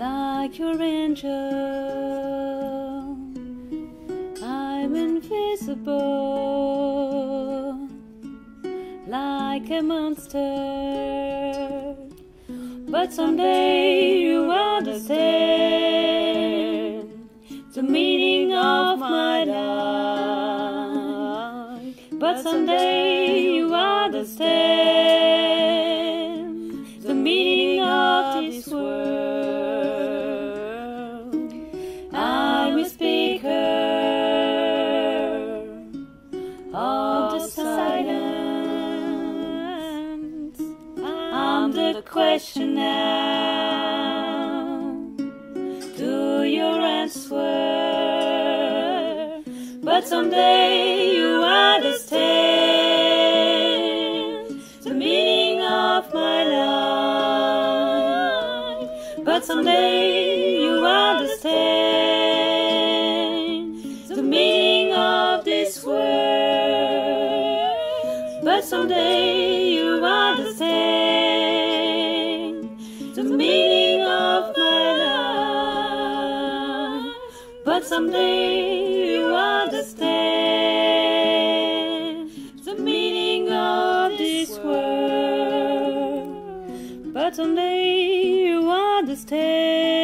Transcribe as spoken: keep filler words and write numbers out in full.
like your angel. I'm invisible, like a monster, but someday you understand the meaning of my life. But someday you understand the meaning of this world. I'm a speaker of the silence. I'm the question now to your answer. But someday you understand the meaning of my life. But someday you understand the meaning of this world. But someday you understand the meaning of my life. But someday you understand the meaning of this world. But someday you understand